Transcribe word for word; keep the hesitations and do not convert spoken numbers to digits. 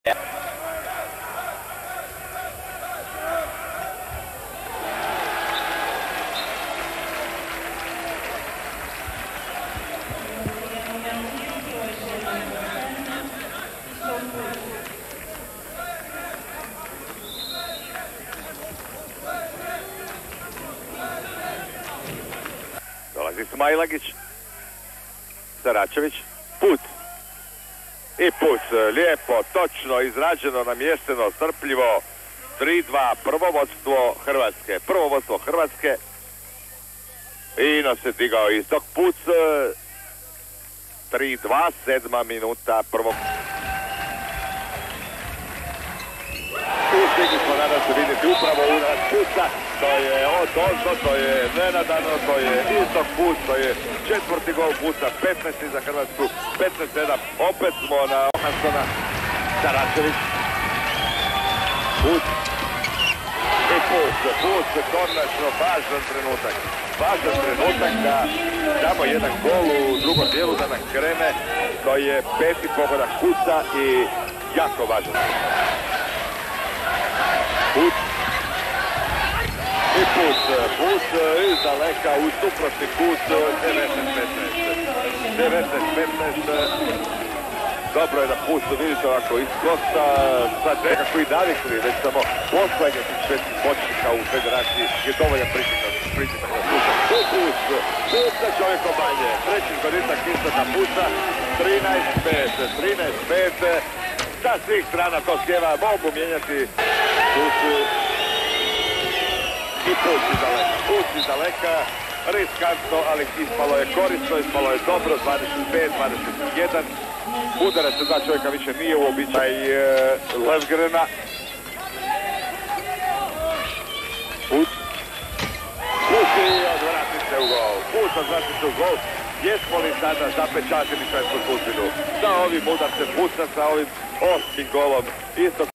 Dolazi Smajlagić, Saračević, Puc. I Puc, lijepo, točno, izrađeno, namješteno, strpljivo. tri dva, prvo vodstvo Hrvatske. Prvo vodstvo Hrvatske. I no se digao Iztok Puc. tri dva, sedma minuta prvog. I stigli smo danas vidjeti upravo udarac Puca. To je od ozdo, to je nenadano, to je Iztok Puc, to je četvrti gol Puca, petnaesti za Hrvatsku, petnaest sedam. Opet smo na Johanssona, Saračević, Puc i Puc, Puc, konačno važan trenutak. Važan trenutak da damo jedan gol u drugom dijelu, da nam krene. To je peti pogodak Puca i jako važan. Puc i Puc, Puc iz daleka u suprotni kut, devetnaest petnaest. devetnaest petnaest. Dobro je da Puc, vidite ovako iz kosta, sad nekako i navikli, već samo poslednje tih švedskih počnika u federaciji je dovoljan pritisak pritisak na Puca. Puc, Puc na čovjekom manje, treći zgoditak Istoka Puca, trinaest pet, trinaest pet. Sa svih strana to sjeva, mogu mijenjati. Tu su i Puc iz daleka, Puc iz daleka, riskantno, ali ispalo je korisno, ispalo je dobro, dvadeset pet dvadeset jedan. Udara se dva čovjeka više nije uobičaj e, Levgrena. Puc. Puc i odvrati se u gol. Puc odvrati se u gol. Jesmo li sada zapečatili švedsku sudbinu? Sa ovim udarcem Puca, sa ovim osmim golom. Isto